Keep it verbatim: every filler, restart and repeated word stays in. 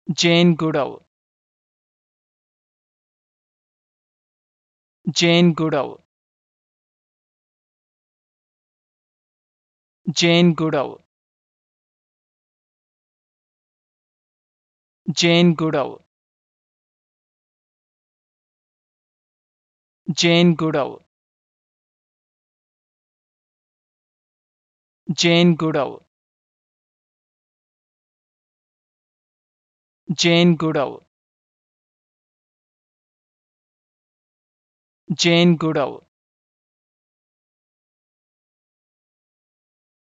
Jane Goodall. Jane Goodall. Jane Goodall. Jane Goodall. Jane Goodall. Jane Goodall. Jane Goodall. Jane Goodall.